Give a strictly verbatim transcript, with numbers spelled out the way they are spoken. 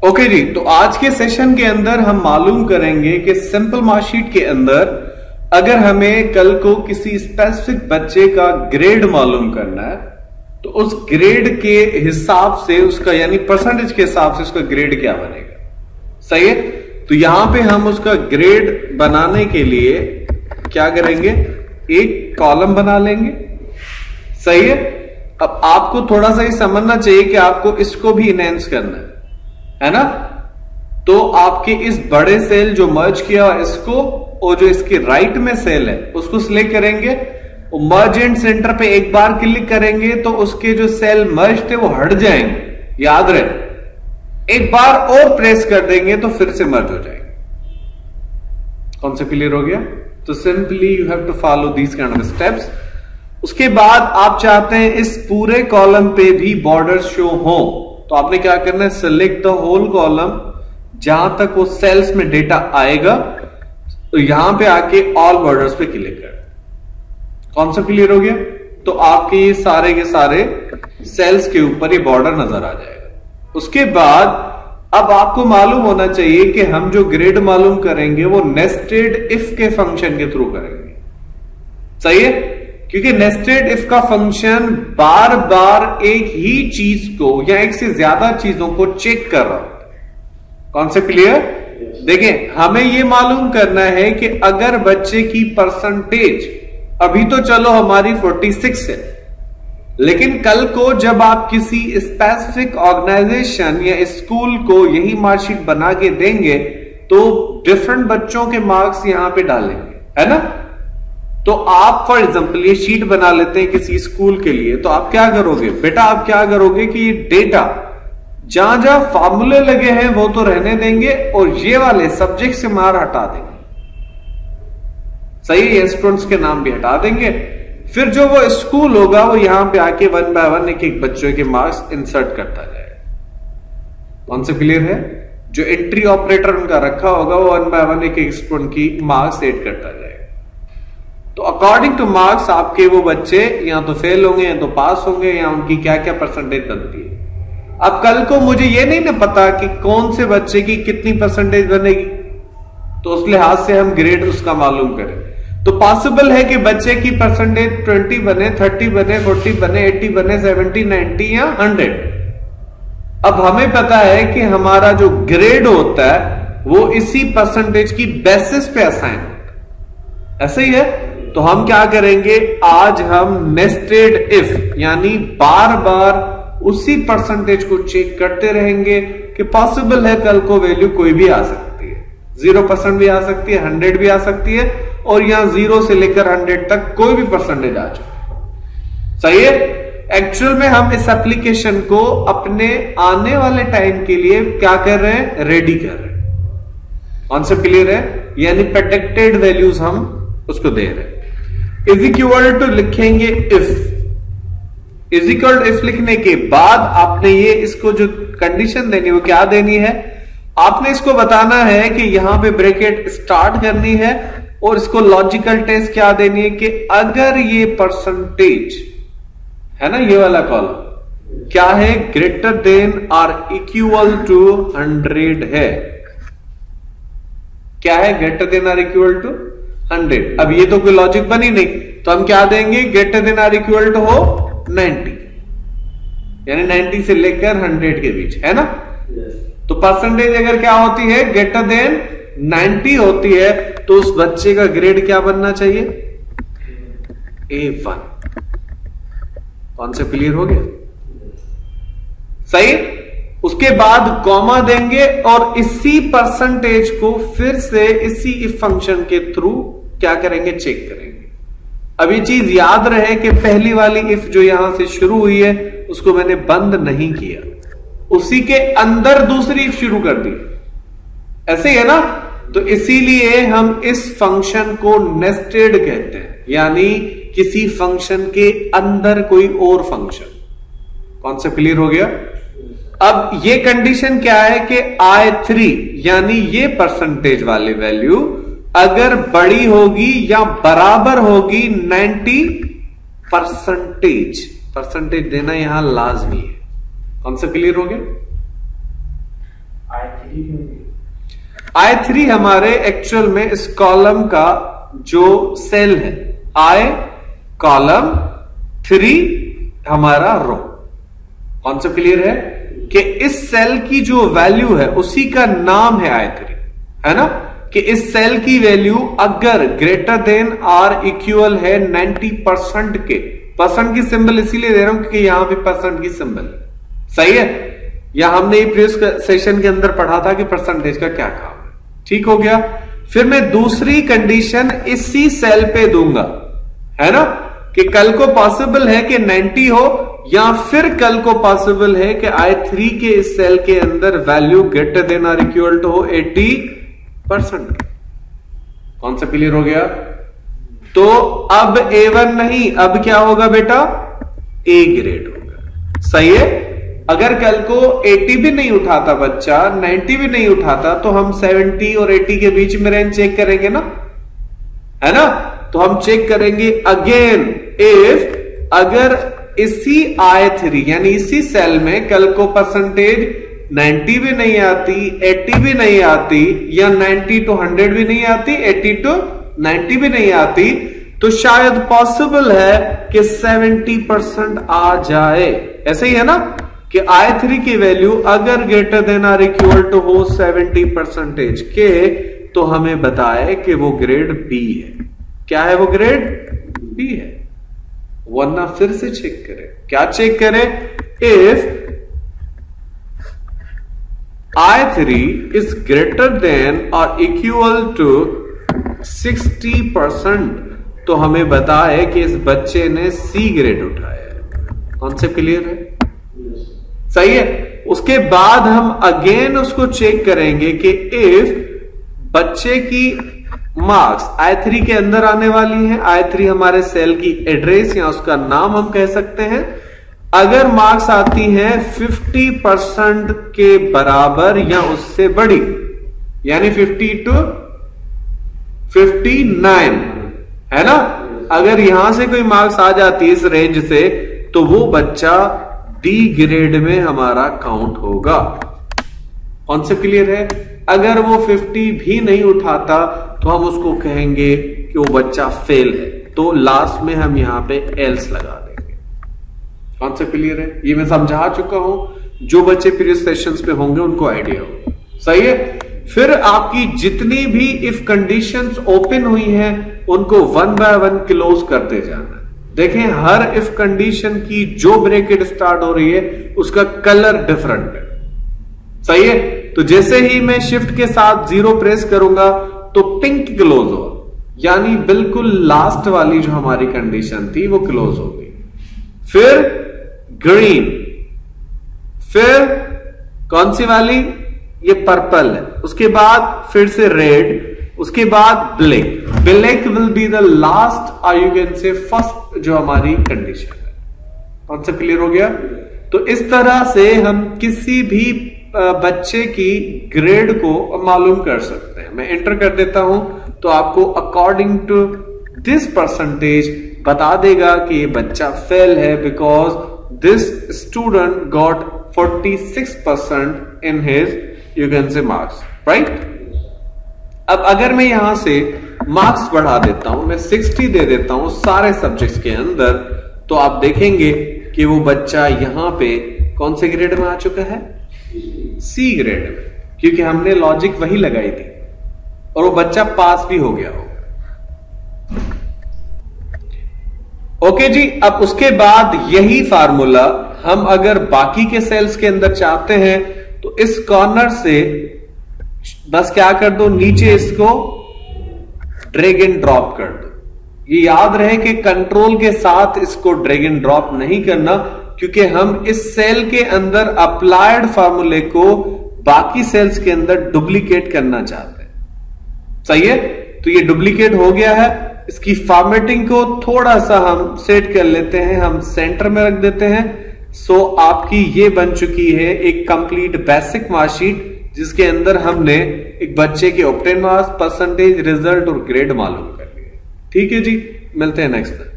Okay जी, तो आज के सेशन के अंदर हम मालूम करेंगे कि सिंपल मार्कशीट के अंदर अगर हमें कल को किसी स्पेसिफिक बच्चे का ग्रेड मालूम करना है तो उस ग्रेड के हिसाब से उसका यानी परसेंटेज के हिसाब से उसका ग्रेड क्या बनेगा। सही है, तो यहां पे हम उसका ग्रेड बनाने के लिए क्या करेंगे, एक कॉलम बना लेंगे। सही है, अब आपको थोड़ा सा ये समझना चाहिए कि आपको इसको भी इनहेंस करना है है ना। तो आपके इस बड़े सेल जो मर्ज किया इसको और जो इसके राइट में सेल है उसको सिलेक्ट करेंगे और मर्ज एंड सेंटर पे एक बार क्लिक करेंगे तो उसके जो सेल मर्ज थे वो हट जाएंगे। याद रहे, एक बार और प्रेस कर देंगे तो फिर से मर्ज हो जाएंगे। कौन सा क्लियर हो गया? तो simply you have to follow these kind of steps. उसके बाद आप चाहते हैं इस पूरे कॉलम पे भी बॉर्डर शो हो तो आपने क्या करना है, सिलेक्ट द होल कॉलम। जहां तक वो सेल्स में डेटा आएगा तो यहां पे आके ऑल बॉर्डर्स पे क्लिक कर। कौन सा क्लियर हो गया? तो आपके ये सारे के सारे सेल्स के ऊपर ये बॉर्डर नजर आ जाएगा। उसके बाद अब आपको मालूम होना चाहिए कि हम जो ग्रेड मालूम करेंगे वो नेस्टेड इफ के फंक्शन के थ्रू करेंगे। सही है, क्योंकि नेस्टेड इफ का फंक्शन बार बार एक ही चीज को या एक से ज्यादा चीजों को चेक कर रहा होता है। कौन से क्लियर? देखें, हमें यह मालूम करना है कि अगर बच्चे की परसेंटेज अभी तो चलो हमारी छियालीस है, लेकिन कल को जब आप किसी स्पेसिफिक ऑर्गेनाइजेशन या स्कूल को यही मार्कशीट बना के देंगे तो डिफरेंट बच्चों के मार्क्स यहां पे डालेंगे, है ना। तो आप फॉर एग्जाम्पल ये शीट बना लेते हैं किसी स्कूल के लिए, तो आप क्या करोगे बेटा, आप क्या करोगे कि ये डेटा जहां जहां फॉर्मूले लगे हैं वो तो रहने देंगे और ये वाले सब्जेक्ट से मार हटा देंगे। सही है, स्टूडेंट्स के नाम भी हटा देंगे। फिर जो वो स्कूल होगा वो यहां पे आके वन बाय वन एक एक बच्चों के मार्क्स इंसर्ट करता जाएगा। कौन सा क्लियर है? जो एंट्री ऑपरेटर उनका रखा होगा वो वन बाय वन एक एक स्टूडेंट की मार्क्स एड करता जाएगा। तो अकॉर्डिंग टू मार्क्स आपके वो बच्चे या तो फेल होंगे या तो पास होंगे या उनकी क्या क्या परसेंटेज बनती है। अब कल को मुझे ये नहीं ना पता कि कौन से बच्चे की कितनी परसेंटेज बनेगी, तो उस लिहाज से हम ग्रेड उसका मालूम करें। तो पॉसिबल है कि बच्चे की परसेंटेज बीस बने, तीस बने, चालीस बने, अस्सी बने, सत्तर, नब्बे या सौ। अब हमें पता है कि हमारा जो ग्रेड होता है वो इसी परसेंटेज की बेसिस पे असाइन होता है। ऐसे ही है, तो हम क्या करेंगे, आज हम नेस्टेड इफ यानी बार बार उसी परसेंटेज को चेक करते रहेंगे कि पॉसिबल है कल को वैल्यू कोई भी आ सकती है, जीरो परसेंट भी आ सकती है, हंड्रेड भी आ सकती है और यहां जीरो से लेकर हंड्रेड तक कोई भी परसेंटेज आ जाए। सही है, एक्चुअल में हम इस एप्लीकेशन को अपने आने वाले टाइम के लिए क्या कर रहे हैं, रेडी कर रहे हैं। कॉन्सेप्ट क्लियर है? यानी प्रेडिक्टेड वैल्यूज हम उसको दे रहे हैं। इज इक्वल टू लिखेंगे if, is equal to if लिखने के बाद आपने ये इसको जो कंडीशन देनी है वो क्या देनी है, आपने इसको बताना है कि यहां पे ब्रैकेट स्टार्ट करनी है और इसको लॉजिकल टेस्ट क्या देनी है कि अगर ये परसेंटेज है ना, ये वाला कॉलम क्या है, greater than or equal to hundred है। क्या है? Greater than or equal to hundred. अब ये तो कोई लॉजिक बनी नहीं, तो हम क्या देंगे, greater than or equal to हो नाइन्टी, यानी नाइन्टी से लेकर हंड्रेड के बीच, है ना। yes. तो परसेंटेज अगर क्या होती है, ग्रेटर देन नाइन्टी होती है, तो उस बच्चे का ग्रेड क्या बनना चाहिए, ए वन। कौन से क्लियर हो गया? सही। उसके बाद कॉमा देंगे और इसी परसेंटेज को फिर से इसी इफ फंक्शन के थ्रू क्या करेंगे, चेक करेंगे। अब ये चीज याद रहे कि पहली वाली इफ जो यहां से शुरू हुई है उसको मैंने बंद नहीं किया, उसी के अंदर दूसरी इफ शुरू कर दी। ऐसे ही है ना, तो इसीलिए हम इस फंक्शन को नेस्टेड कहते हैं, यानी किसी फंक्शन के अंदर कोई और फंक्शन। कौन सा क्लियर हो गया? अब ये कंडीशन क्या है कि आई थ्री यानी ये परसेंटेज वाली वैल्यू अगर बड़ी होगी या बराबर होगी नब्बे परसेंटेज, परसेंटेज देना यहां लाजमी है। कौन सा क्लियर हो गया? आई थ्री हमारे एक्चुअल में इस कॉलम का जो सेल है, आई कॉलम, थ्री हमारा रो। कॉन्सेप्ट क्लियर है कि इस सेल की जो वैल्यू है उसी का नाम है आई थ्री, है ना, कि इस सेल की वैल्यू अगर ग्रेटर देन आर इक्वल है नाइन्टी परसेंट के, परसेंट की सिंबल इसीलिए दे रहा हूं क्योंकि यहां पे परसेंट की सिंबल सही है, या हमने प्रीवियस सेशन के अंदर पढ़ा था कि परसेंटेज का क्या काम है। ठीक हो गया। फिर मैं दूसरी कंडीशन इसी सेल पे दूंगा, है ना, कि कल को पॉसिबल है कि नाइन्टी हो, या फिर कल को पॉसिबल है कि आई थ्री के इस सेल के अंदर value greater than or equal to हो एटी परसेंट। कौन सा क्लियर हो गया? तो अब ए वन नहीं, अब क्या होगा बेटा, ए ग्रेड होगा। सही है। अगर कल को अस्सी भी नहीं उठाता बच्चा, नब्बे भी नहीं उठाता, तो हम सत्तर और अस्सी के बीच में रेंज चेक करेंगे ना, है ना। तो हम चेक करेंगे अगेन इफ अगर इसी आई थ्री यानी इसी सेल में कल को परसेंटेज नब्बे भी नहीं आती, अस्सी भी नहीं आती, या नब्बे टू हंड्रेड भी नहीं आती, अस्सी टू नब्बे भी नहीं आती, तो शायद पॉसिबल है कि सत्तर परसेंट आ जाए। ऐसे ही है ना कि आई थ्री की वैल्यू अगर greater than or equal to हो सत्तर परसेंटेज के, तो हमें बताए कि वो ग्रेड बी है। क्या है वो? ग्रेड बी है। वरना फिर से चेक करें। क्या चेक करें? If I three is greater than और इक्वल टू सिक्सटी परसेंट, तो हमें बताए कि इस बच्चे ने सी ग्रेड उठाया है। कॉन्सेप्ट क्लियर है? सही है। उसके बाद हम अगेन उसको चेक करेंगे कि इफ बच्चे की मार्क्स आई थ्री के अंदर आने वाली है, आई थ्री हमारे सेल की एड्रेस या उसका नाम हम कह सकते हैं, अगर मार्क्स आती हैं पचास परसेंट के बराबर या उससे बड़ी, यानी फिफ्टी टू फिफ्टी नाइन, है ना। अगर यहां से कोई मार्क्स आ जाती है इस रेंज से, तो वो बच्चा डी ग्रेड में हमारा काउंट होगा। कॉन्सेप्ट क्लियर है? अगर वो पचास भी नहीं उठाता तो हम उसको कहेंगे कि वो बच्चा फेल है, तो लास्ट में हम यहां पे एल्स लगा देंगे। कॉन्सेप्ट क्लियर है? ये मैं समझा चुका हूं, जो बच्चे प्रीवियस सेशंस पे होंगे उनको आइडिया हो। सही है। फिर आपकी जितनी भी इफ कंडीशंस ओपन हुई हैं उनको वन बाय वन क्लोज करते जाना। देखें, हर इफ कंडीशन की जो ब्रैकेट स्टार्ट हो रही है उसका कलर डिफरेंट है। सही है। तो जैसे ही मैं शिफ्ट के साथ जीरो प्रेस करूंगा तो पिंक क्लोज हो, यानी बिल्कुल लास्ट वाली जो हमारी कंडीशन थी वो क्लोज हो गई। फिर ग्रीन, फिर कौन सी वाली? ये पर्पल है। उसके बाद फिर से रेड, उसके बाद black. Black will be the last, और यू कैन से फर्स्ट जो हमारी कंडीशन है। कॉन्सेप्ट क्लियर हो गया? तो इस तरह से हम किसी भी बच्चे की ग्रेड को मालूम कर सकते हैं। मैं एंटर कर देता हूं तो आपको अकॉर्डिंग टू दिस परसेंटेज बता देगा कि ये बच्चा फेल है, because this student got forty six percent in his you can say marks, right. अब अगर मैं यहां से मार्क्स बढ़ा देता हूं, मैं साठ दे देता हूं सारे सब्जेक्ट्स के अंदर, तो आप देखेंगे कि वो बच्चा यहां पे कौन से ग्रेड में आ चुका है? सी ग्रेड में, क्योंकि हमने लॉजिक वही लगाई थी, और वो बच्चा पास भी हो गया हो। ओके जी। अब उसके बाद यही फार्मूला हम अगर बाकी के सेल्स के अंदर चाहते हैं तो इस कॉर्नर से बस क्या कर दो, नीचे इसको ड्रैग एंड ड्रॉप कर दो। ये याद रहे कि कंट्रोल के साथ इसको ड्रैग एंड ड्रॉप नहीं करना, क्योंकि हम इस सेल के अंदर अप्लाइड फार्मूले को बाकी सेल्स के अंदर डुप्लीकेट करना चाहते हैं। सही है। तो ये डुप्लीकेट हो गया है। इसकी फॉर्मेटिंग को थोड़ा सा हम सेट कर लेते हैं, हम सेंटर में रख देते हैं। सो आपकी ये बन चुकी है एक कंप्लीट बेसिक मार्कशीट, जिसके अंदर हमने एक बच्चे के ऑब्टेन मार्क्स, परसेंटेज, रिजल्ट और ग्रेड मालूम कर लिया। ठीक है जी, मिलते हैं नेक्स्ट में।